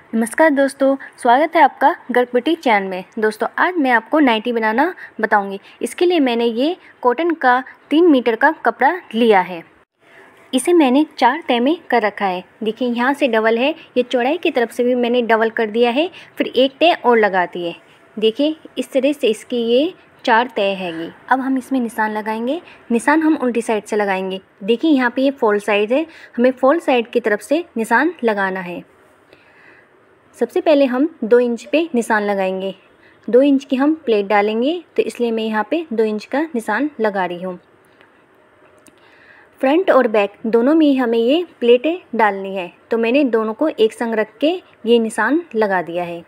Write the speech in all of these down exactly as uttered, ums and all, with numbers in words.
नमस्कार दोस्तों, स्वागत है आपका गर्भवती चैनल में। दोस्तों आज मैं आपको नाइटी बनाना बताऊंगी। इसके लिए मैंने ये कॉटन का तीन मीटर का कपड़ा लिया है। इसे मैंने चार तह में कर रखा है। देखिए यहाँ से डबल है, ये चौड़ाई की तरफ से भी मैंने डबल कर दिया है, फिर एक तह और लगा दी है। देखिए इस तरह से इसकी ये चार तह हैगी। अब हम इसमें निशान लगाएंगे। निशान हम उल्टी साइड से लगाएंगे। देखिए यहाँ पे ये फोल्ड साइड है, हमें फोल्ड साइड की तरफ से निशान लगाना है। सबसे पहले हम दो इंच पे निशान लगाएंगे। दो इंच की हम प्लेट डालेंगे, तो इसलिए मैं यहाँ पे दो इंच का निशान लगा रही हूँ। फ्रंट और बैक दोनों में ही हमें ये प्लेटें डालनी है, तो मैंने दोनों को एक संग रख के ये निशान लगा दिया है।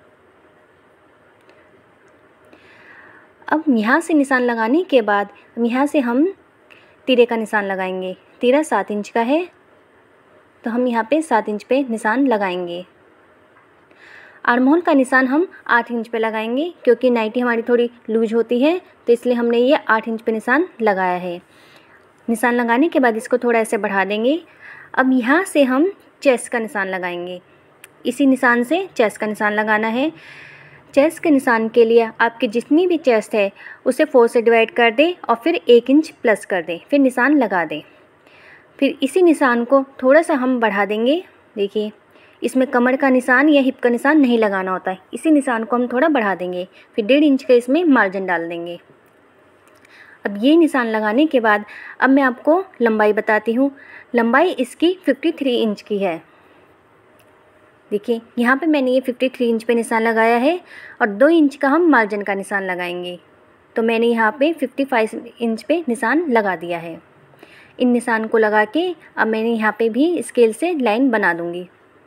अब यहाँ से निशान लगाने के बाद यहाँ से हम तीरे का निशान लगाएंगे। तीरा सात इंच का है, तो हम यहाँ पे सात इंच पे निशान लगाएंगे। आर्महोल का निशान हम आठ इंच पे लगाएंगे, क्योंकि नाइटी हमारी थोड़ी लूज होती है, तो इसलिए हमने ये आठ इंच पे निशान लगाया है। निशान लगाने के बाद इसको थोड़ा ऐसे बढ़ा देंगे। अब यहाँ से हम चेस्ट का निशान लगाएंगे। इसी निशान से चेस्ट का निशान लगाना है। चेस्ट के निशान के लिए आपकी जितनी भी चेस्ट है उसे फोर से डिवाइड कर दें और फिर एक इंच प्लस कर दें, फिर निशान लगा दें। फिर इसी निशान को थोड़ा सा हम बढ़ा देंगे। देखिए इसमें कमर का निशान या हिप का निशान नहीं लगाना होता है, इसी निशान को हम थोड़ा बढ़ा देंगे। फिर डेढ़ इंच का इसमें मार्जिन डाल देंगे। अब ये निशान लगाने के बाद अब मैं आपको लंबाई बताती हूँ। लंबाई इसकी तिरेपन इंच की है। देखिए यहाँ पे मैंने ये तिरेपन इंच पे निशान लगाया है और दो इंच का हम मार्जिन का निशान लगाएंगे, तो मैंने यहाँ पे पचपन इंच पे निशान लगा दिया है। इन निशान को लगा के अब मैंने यहाँ पे भी स्केल से लाइन बना दूँगी।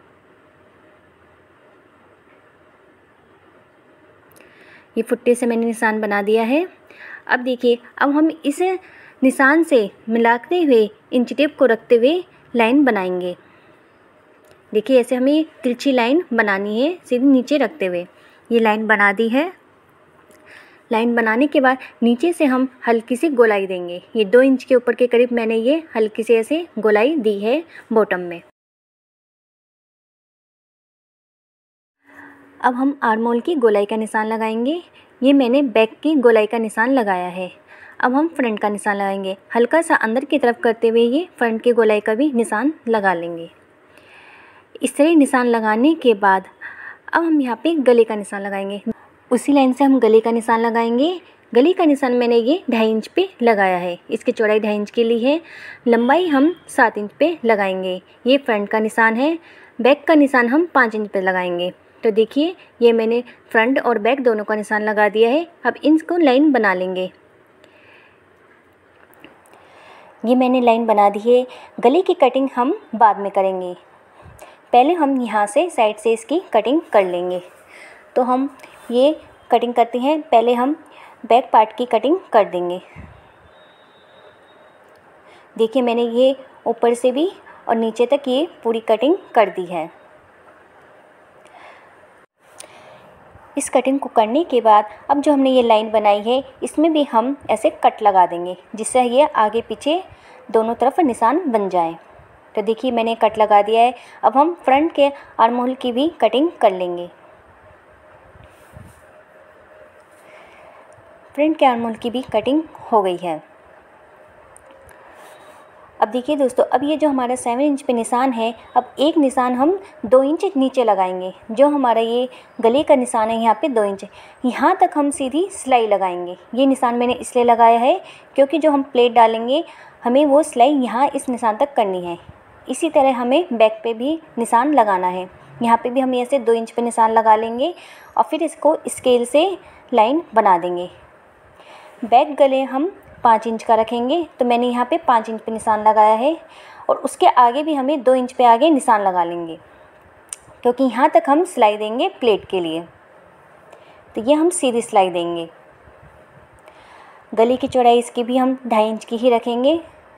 ये फुट्टे से मैंने निशान बना दिया है। अब देखिए अब हम इस निशान से मिलाते हुए इंच टेप को रखते हुए लाइन बनाएंगे। देखिए ऐसे हमें तिरछी लाइन बनानी है, सीधी नीचे रखते हुए। ये लाइन बना दी है। लाइन बनाने के बाद नीचे से हम हल्की सी गोलाई देंगे। ये दो इंच के ऊपर के करीब मैंने ये हल्की से ऐसे गोलाई दी है बॉटम में। अब हम आर्महोल की गोलाई का निशान लगाएंगे। ये मैंने बैक की गोलाई का निशान लगाया है। अब हम फ्रंट का निशान लगाएंगे। हल्का सा अंदर की तरफ करते हुए ये फ्रंट की गोलाई का भी निशान लगा लेंगे। इस तरह निशान लगाने के बाद अब हम यहाँ पे गले का निशान लगाएंगे। उसी लाइन से हम गले का निशान लगाएंगे। गले का निशान मैंने ये ढाई इंच पे लगाया है। इसकी चौड़ाई ढाई इंच की ली है। लंबाई हम सात इंच पे लगाएंगे। ये फ्रंट का निशान है। बैक का निशान हम पाँच इंच पे लगाएंगे। तो देखिए ये मैंने फ्रंट और बैक दोनों का निशान लगा दिया है। अब इनको लाइन बना लेंगे। ये मैंने लाइन बना दी है। गले की कटिंग हम बाद में करेंगे, पहले हम यहाँ से साइड से इसकी कटिंग कर लेंगे। तो हम ये कटिंग करते हैं। पहले हम बैक पार्ट की कटिंग कर देंगे। देखिए मैंने ये ऊपर से भी और नीचे तक ये पूरी कटिंग कर दी है। इस कटिंग को करने के बाद अब जो हमने ये लाइन बनाई है इसमें भी हम ऐसे कट लगा देंगे, जिससे ये आगे पीछे दोनों तरफ निशान बन जाए। तो देखिए मैंने कट लगा दिया है। अब हम फ्रंट के आर्महोल की भी कटिंग कर लेंगे। फ्रंट के आर्महोल की भी कटिंग हो गई है। अब देखिए दोस्तों, अब ये जो हमारा सेवन इंच पे निशान है, अब एक निशान हम दो इंच नीचे लगाएंगे। जो हमारा ये गले का निशान है यहाँ पे दो इंच, यहाँ तक हम सीधी सिलाई लगाएंगे। ये निशान मैंने इसलिए लगाया है क्योंकि जो हम प्लेट डालेंगे हमें वो सिलाई यहाँ इस निशान तक करनी है। इसी तरह हमें बैक पे भी निशान लगाना है। यहाँ पे भी हम ऐसे दो इंच पे निशान लगा लेंगे और फिर इसको स्केल से लाइन बना देंगे। बैक गले हम पाँच इंच का रखेंगे, तो मैंने यहाँ पे पाँच इंच पे निशान लगाया है। और उसके आगे भी हमें दो इंच पे आगे निशान लगा लेंगे, क्योंकि यहाँ तक हम सिलाई देंगे प्लेट के लिए। तो ये हम सीधी सिलाई देंगे। गले की चौड़ाई इसकी भी हम ढाई इंच की ही रखेंगे।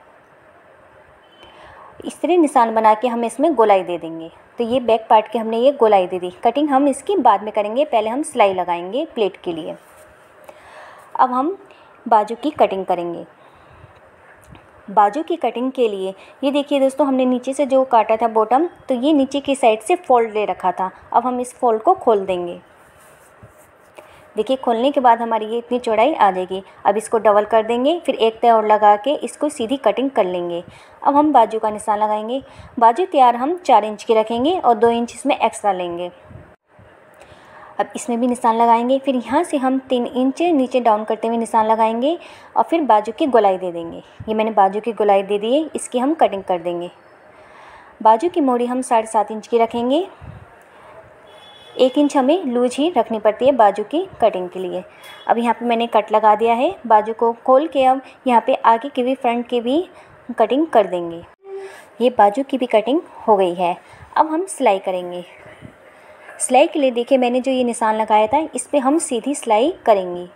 इस तरह निशान बना के हम इसमें गोलाई दे देंगे। तो ये बैक पार्ट की हमने ये गोलाई दे दी। कटिंग हम इसकी बाद में करेंगे, पहले हम सिलाई लगाएंगे प्लेट के लिए। अब हम बाजू की कटिंग करेंगे। बाजू की कटिंग के लिए ये देखिए दोस्तों, हमने नीचे से जो काटा था बॉटम, तो ये नीचे की साइड से फोल्ड ले रखा था। अब हम इस फोल्ड को खोल देंगे। देखिए खोलने के बाद हमारी ये इतनी चौड़ाई आ जाएगी। अब इसको डबल कर देंगे, फिर एक तय और लगा के इसको सीधी कटिंग कर लेंगे। अब हम बाजू का निशान लगाएंगे। बाजू तैयार हम चार इंच की रखेंगे और दो इंच इसमें एक्स्ट्रा लेंगे। अब इसमें भी निशान लगाएंगे। फिर यहाँ से हम तीन इंच नीचे डाउन करते हुए निशान लगाएंगे और फिर बाजू की गोलाई दे देंगे। ये मैंने बाजू की गोलाई दे दी है, इसकी हम कटिंग कर देंगे। बाजू की मोड़ी हम साढ़े सात इंच की रखेंगे। एक इंच हमें लूज ही रखनी पड़ती है बाजू की कटिंग के लिए। अब यहाँ पे मैंने कट लगा दिया है। बाजू को खोल के अब यहाँ पे आगे की भी फ्रंट की भी कटिंग कर देंगे। ये बाजू की भी कटिंग हो गई है। अब हम सिलाई करेंगे। सिलाई के लिए देखिए मैंने जो ये निशान लगाया था, इस पे हम सीधी सिलाई करेंगे।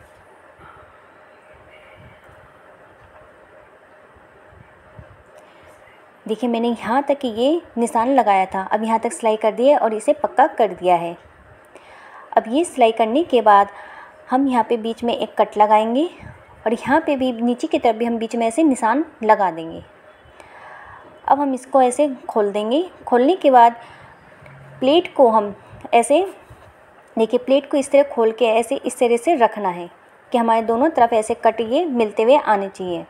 देखिए मैंने यहाँ तक ये निशान लगाया था, अब यहाँ तक सिलाई कर दी है और इसे पक्का कर दिया है। अब ये सिलाई करने के बाद हम यहाँ पे बीच में एक कट लगाएंगे और यहाँ पे भी नीचे की तरफ भी हम बीच में ऐसे निशान लगा देंगे। अब हम इसको ऐसे खोल देंगे। खोलने के बाद प्लेट को हम ऐसे देखिए, प्लेट को इस तरह खोल के ऐसे इस तरह से रखना है कि हमारे दोनों तरफ ऐसे कट ये मिलते हुए आने चाहिए।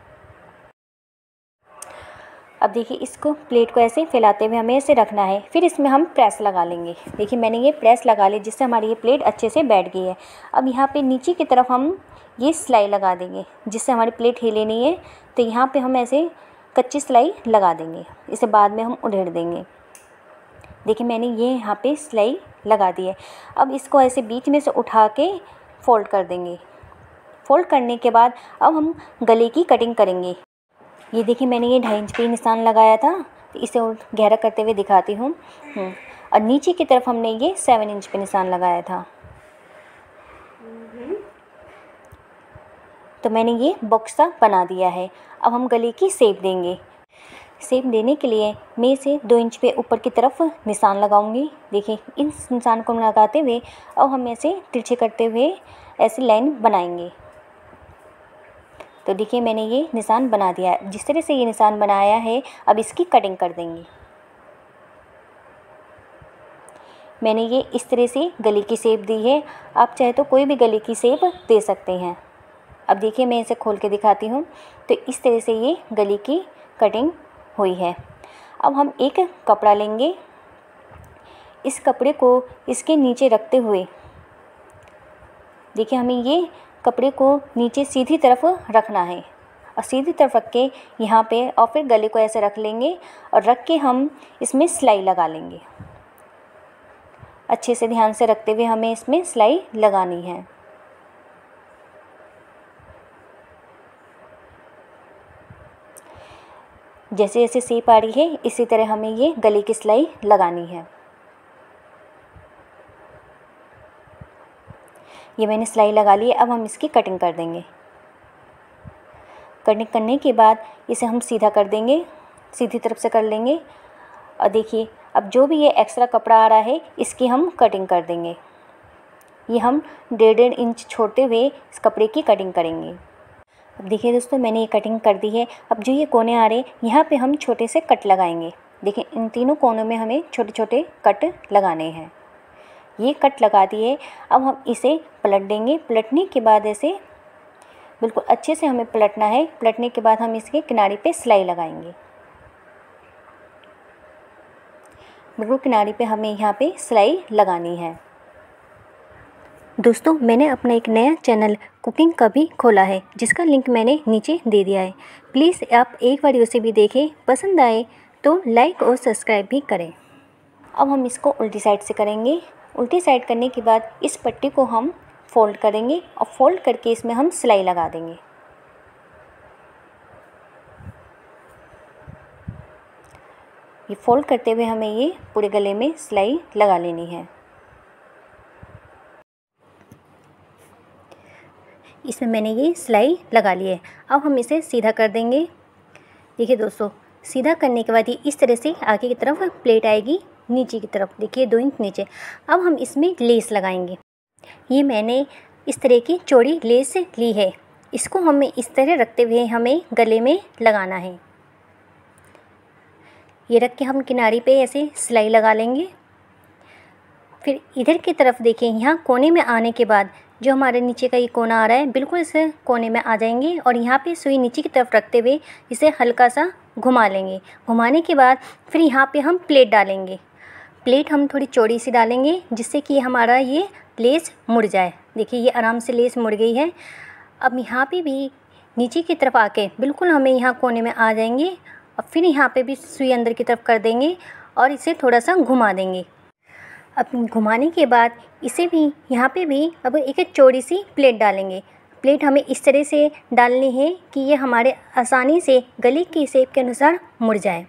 अब देखिए इसको प्लेट को ऐसे फैलाते हुए हमें ऐसे रखना है। फिर इसमें हम प्रेस लगा लेंगे। देखिए मैंने ये प्रेस लगा ली, जिससे हमारी ये प्लेट अच्छे से बैठ गई है। अब यहाँ पे नीचे की तरफ हम ये सिलाई लगा देंगे, जिससे हमारी प्लेट हिले नहीं है। तो यहाँ पे हम ऐसे कच्ची सिलाई लगा देंगे, इसे बाद में हम उधेड़ देंगे। देखिए मैंने ये यहाँ पे सिलाई लगा दी है। अब इसको ऐसे बीच में से उठा के फोल्ड कर देंगे। फोल्ड करने के बाद अब हम गले की कटिंग करेंगे। ये देखिए मैंने ये ढाई इंच पे निशान लगाया था, तो इसे गहरा करते हुए दिखाती हूँ। और नीचे की तरफ हमने ये सेवन इंच पे निशान लगाया था। तो मैंने ये बॉक्स सा बना दिया है। अब हम गले की शेप देंगे। शेप देने के लिए मैं इसे दो इंच पे ऊपर की तरफ निशान लगाऊंगी। देखिए इस निशान को लगाते हुए अब हम ऐसे तिरछे करते हुए ऐसी लाइन बनाएंगे। तो देखिए मैंने ये निशान बना दिया है। जिस तरह से ये निशान बनाया है, अब इसकी कटिंग कर देंगे। मैंने ये इस तरह से गले की शेप दी है। आप चाहे तो कोई भी गले की शेप दे सकते हैं। अब देखिए मैं इसे खोल के दिखाती हूँ। तो इस तरह से ये गले की कटिंग हुई है। अब हम एक कपड़ा लेंगे। इस कपड़े को इसके नीचे रखते हुए देखिए हमें ये कपड़े को नीचे सीधी तरफ रखना है और सीधी तरफ रख के यहाँ पे और फिर गले को ऐसे रख लेंगे और रख के हम इसमें सिलाई लगा लेंगे। अच्छे से ध्यान से रखते हुए हमें इसमें सिलाई लगानी है। जैसे जैसे शेप आ रही है, इसी तरह हमें ये गले की सिलाई लगानी है। ये मैंने सिलाई लगा ली है। अब हम इसकी कटिंग कर देंगे। कटिंग करने के बाद इसे हम सीधा कर देंगे, सीधी तरफ से कर लेंगे। और देखिए अब जो भी ये एक्स्ट्रा कपड़ा आ रहा है, इसकी हम कटिंग कर देंगे। ये हम डेढ़ डेढ़ इंच छोड़ते हुए इस कपड़े की कटिंग करेंगे। अब देखिए दोस्तों मैंने ये कटिंग कर दी है। अब जो ये कोने आ रहे हैं, यहाँ पे हम छोटे से कट लगाएंगे। देखिए इन तीनों कोनों में हमें छोटे छोटे कट लगाने हैं। ये कट लगा दिए। अब हम इसे पलट देंगे। पलटने के बाद ऐसे बिल्कुल अच्छे से हमें पलटना है। पलटने के बाद हम इसके किनारे पे सिलाई लगाएंगे। बिल्कुल किनारे पे हमें यहाँ पे सिलाई लगानी है। दोस्तों मैंने अपना एक नया चैनल कुकिंग का भी खोला है, जिसका लिंक मैंने नीचे दे दिया है। प्लीज़ आप एक बार उसे भी देखें, पसंद आए तो लाइक और सब्सक्राइब भी करें। अब हम इसको उल्टी साइड से करेंगे। उल्टी साइड करने के बाद इस पट्टी को हम फोल्ड करेंगे और फोल्ड करके इसमें हम सिलाई लगा देंगे। ये फोल्ड करते हुए हमें ये पूरे गले में सिलाई लगा लेनी है। इसमें मैंने ये सिलाई लगा ली है। अब हम इसे सीधा कर देंगे। देखिए दोस्तों सीधा करने के बाद ये इस तरह से आगे की तरफ प्लेट आएगी, नीचे की तरफ देखिए दो इंच नीचे। अब हम इसमें लेस लगाएंगे। ये मैंने इस तरह की चौड़ी लेस ली है। इसको हमें इस तरह रखते हुए हमें गले में लगाना है। ये रख के हम किनारे पे ऐसे सिलाई लगा लेंगे। फिर इधर की तरफ देखिए, यहाँ कोने में आने के बाद जो हमारे नीचे का ये कोना आ रहा है, बिल्कुल इसे कोने में आ जाएंगे और यहाँ पे सुई नीचे की तरफ रखते हुए इसे हल्का सा घुमा लेंगे। घुमाने के बाद फिर यहाँ पे हम प्लेट डालेंगे। प्लेट हम थोड़ी चौड़ी सी डालेंगे जिससे कि हमारा ये लेस मुड़ जाए। देखिए ये आराम से लेस मुड़ गई है। अब यहाँ पे भी नीचे की तरफ आके बिल्कुल हमें यहाँ कोने में आ जाएंगे और फिर यहाँ पे भी सुई अंदर की तरफ कर देंगे और इसे थोड़ा सा घुमा देंगे। अब घुमाने के बाद इसे भी यहाँ पे भी अब एक चौड़ी सी प्लेट डालेंगे। प्लेट हमें इस तरह से डालनी है कि ये हमारे आसानी से गले की शेप के अनुसार मुड़ जाए।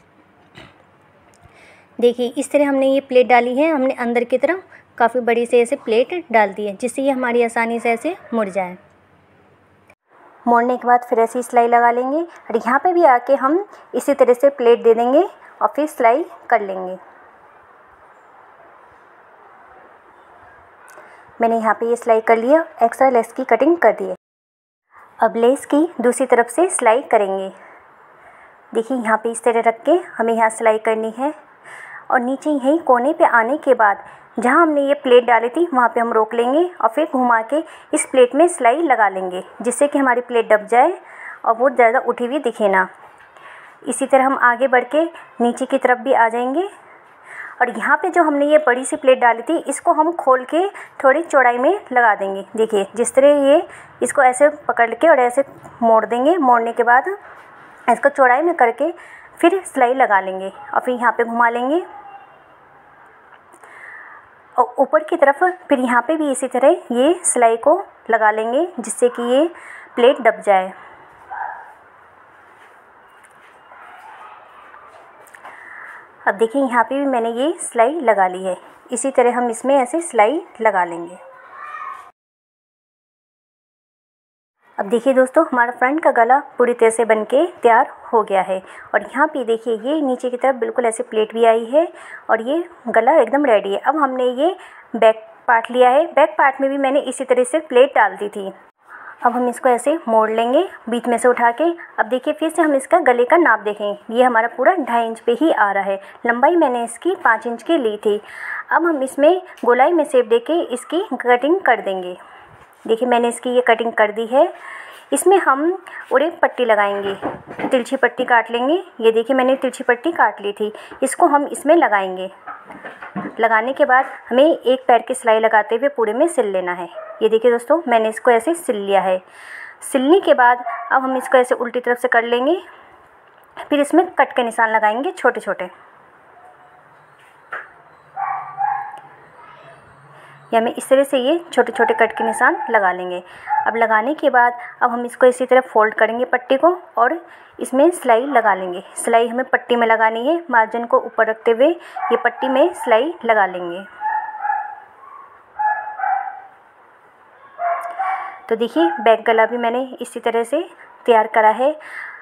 देखिए इस तरह हमने ये प्लेट डाली है। हमने अंदर की तरफ काफ़ी बड़ी से ऐसे प्लेट डाल दी है जिससे ये हमारी आसानी से ऐसे मुड़ जाए। मोड़ने के बाद फिर ऐसी सिलाई लगा लेंगे और यहाँ पे भी आके हम इसी तरह से प्लेट दे देंगे और फिर सिलाई कर लेंगे। मैंने यहाँ पे ये सिलाई कर लिया, एक्स्ट्रा लेस की कटिंग कर दी है। अब लेस की दूसरी तरफ से सिलाई करेंगे। देखिए यहाँ पे इस तरह रख के हमें यहाँ सिलाई करनी है और नीचे यहीं कोने पे आने के बाद जहाँ हमने ये प्लेट डाली थी वहाँ पे हम रोक लेंगे और फिर घुमा के इस प्लेट में सिलाई लगा लेंगे जिससे कि हमारी प्लेट दब जाए और वो ज़्यादा उठी हुई दिखे ना। इसी तरह हम आगे बढ़ के नीचे की तरफ भी आ जाएंगे और यहाँ पे जो हमने ये बड़ी सी प्लेट डाली थी इसको हम खोल के थोड़ी चौड़ाई में लगा देंगे। देखिए जिस तरह ये इसको ऐसे पकड़ के और ऐसे मोड़ देंगे। मोड़ने के बाद इसको चौड़ाई में करके फिर सिलाई लगा लेंगे और फिर यहाँ पे घुमा लेंगे और ऊपर की तरफ फिर यहाँ पे भी इसी तरह ये सिलाई को लगा लेंगे जिससे कि ये प्लेट दब जाए। अब देखिए यहाँ पे भी मैंने ये सिलाई लगा ली है। इसी तरह हम इसमें ऐसे सिलाई लगा लेंगे। अब देखिए दोस्तों हमारा फ्रंट का गला पूरी तरह से बनके तैयार हो गया है और यहाँ पे देखिए ये नीचे की तरफ बिल्कुल ऐसे प्लेट भी आई है और ये गला एकदम रेडी है। अब हमने ये बैक पार्ट लिया है। बैक पार्ट में भी मैंने इसी तरह से प्लेट डाल दी थी। अब हम इसको ऐसे मोड़ लेंगे बीच में से उठा के। अब देखिए फिर से हम इसका गले का नाप देखें। ये हमारा पूरा ढाई इंच पे ही आ रहा है। लंबाई मैंने इसकी पाँच इंच की ली थी। अब हम इसमें गोलाई में शेप देके इसकी कटिंग कर देंगे। देखिए मैंने इसकी ये कटिंग कर दी है। इसमें हम उड़े पट्टी लगाएंगे, तिरछी पट्टी काट लेंगे। ये देखिए मैंने तिरछी पट्टी काट ली थी। इसको हम इसमें लगाएंगे। लगाने के बाद हमें एक पैर की सिलाई लगाते हुए पूरे में सिल लेना है। ये देखिए दोस्तों मैंने इसको ऐसे सिल लिया है। सिलने के बाद अब हम इसको ऐसे उल्टी तरफ से कर लेंगे। फिर इसमें कट के निशान लगाएंगे छोटे छोटे। या में इस तरह से ये छोटे छोटे कट के निशान लगा लेंगे। अब लगाने के बाद अब हम इसको इसी तरह फोल्ड करेंगे पट्टी को और इसमें सिलाई लगा लेंगे। सिलाई हमें पट्टी में लगानी है। मार्जिन को ऊपर रखते हुए ये पट्टी में सिलाई लगा लेंगे। तो देखिए बैक गला भी मैंने इसी तरह से तैयार करा है।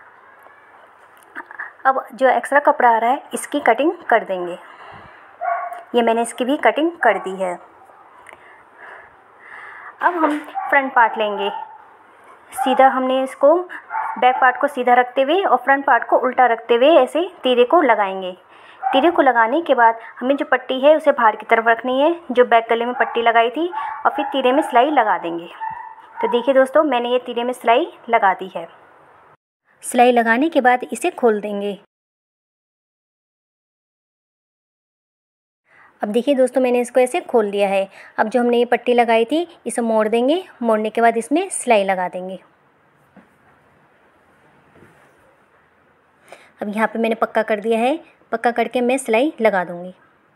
अब जो एक्स्ट्रा कपड़ा आ रहा है इसकी कटिंग कर देंगे। ये मैंने इसकी भी कटिंग कर दी है। अब हम फ्रंट पार्ट लेंगे। सीधा हमने इसको बैक पार्ट को सीधा रखते हुए और फ्रंट पार्ट को उल्टा रखते हुए ऐसे तीरे को लगाएंगे। तीरे को लगाने के बाद हमें जो पट्टी है उसे बाहर की तरफ रखनी है, जो बैक गले में पट्टी लगाई थी, और फिर तीरे में सिलाई लगा देंगे। तो देखिए दोस्तों मैंने ये तीरे में सिलाई लगा दी है। सिलाई लगाने के बाद इसे खोल देंगे। अब देखिए दोस्तों मैंने इसको ऐसे खोल दिया है। अब जो हमने ये पट्टी लगाई थी इसे मोड़ देंगे। मोड़ने के बाद इसमें सिलाई लगा देंगे। अब यहाँ पे मैंने पक्का कर दिया है। पक्का करके मैं सिलाई लगा दूँगी।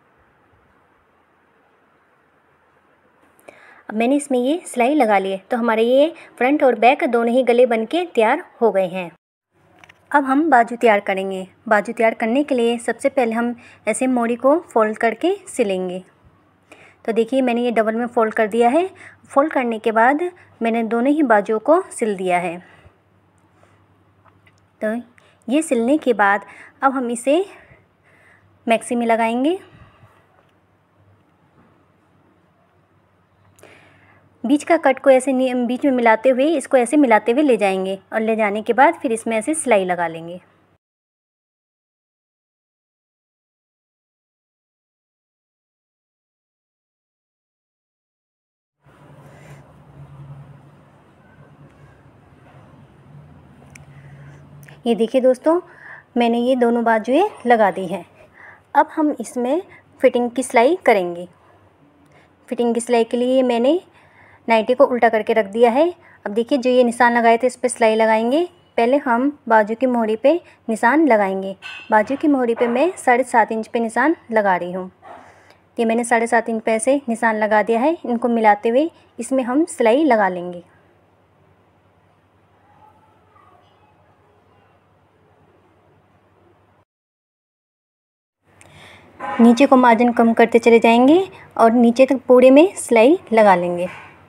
अब मैंने इसमें ये सिलाई लगा ली है। तो हमारे ये फ्रंट और बैक दोनों ही गले बनके तैयार हो गए हैं। अब हम बाजू तैयार करेंगे। बाजू तैयार करने के लिए सबसे पहले हम ऐसे मोड़ी को फोल्ड करके सिलेंगे। तो देखिए मैंने ये डबल में फ़ोल्ड कर दिया है। फ़ोल्ड करने के बाद मैंने दोनों ही बाजुओं को सिल दिया है। तो ये सिलने के बाद अब हम इसे मैक्सी में लगाएंगे बीच का कट को ऐसे बीच में मिलाते हुए इसको ऐसे मिलाते हुए ले जाएंगे और ले जाने के बाद फिर इसमें ऐसे सिलाई लगा लेंगे। ये देखिए दोस्तों, मैंने ये दोनों बाजुएं लगा दी हैं। अब हम इसमें फिटिंग की सिलाई करेंगे। फिटिंग की सिलाई के लिए मैंने नाइटी को उल्टा करके रख दिया है। अब देखिए, जो ये निशान लगाए थे इस पर सिलाई लगाएंगे। पहले हम बाजू की मोहरी पे निशान लगाएंगे। बाजू की मोहरी पे मैं साढ़े सात इंच पे निशान लगा रही हूँ। ये मैंने साढ़े सात इंच पे ऐसे निशान लगा दिया है। इनको मिलाते हुए इसमें हम सिलाई लगा लेंगे। नीचे को मार्जिन कम करते चले जाएंगे और नीचे तक पूरे में सिलाई लगा लेंगे।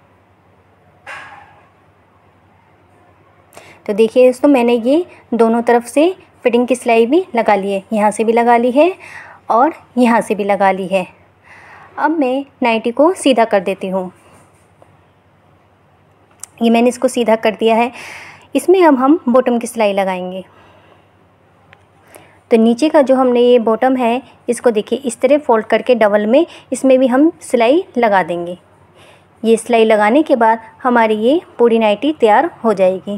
तो देखिए दोस्तों, मैंने ये दोनों तरफ से फिटिंग की सिलाई भी लगा ली है। यहाँ से भी लगा ली है और यहाँ से भी लगा ली है। अब मैं नाइटी को सीधा कर देती हूँ। ये मैंने इसको सीधा कर दिया है। इसमें अब हम बॉटम की सिलाई लगाएंगे। तो नीचे का जो हमने ये बॉटम है, इसको देखिए इस तरह फोल्ड करके डबल में इसमें भी हम सिलाई लगा देंगे। ये सिलाई लगाने के बाद हमारी ये पूरी नाइटी तैयार हो जाएगी।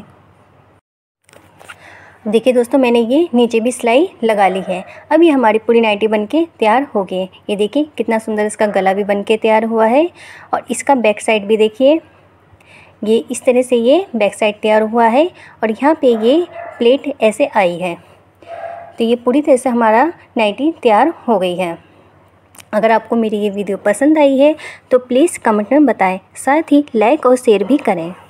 देखिए दोस्तों, मैंने ये नीचे भी सिलाई लगा ली है। अब ये हमारी पूरी नाइटी बनके तैयार हो गई है। ये देखिए कितना सुंदर इसका गला भी बनके तैयार हुआ है। और इसका बैक साइड भी देखिए, ये इस तरह से ये बैक साइड तैयार हुआ है और यहाँ पे ये प्लेट ऐसे आई है। तो ये पूरी तरह से हमारा नाइटी तैयार हो गई है। अगर आपको मेरी ये वीडियो पसंद आई है तो प्लीज़ कमेंट में बताएं, साथ ही लाइक और शेयर भी करें।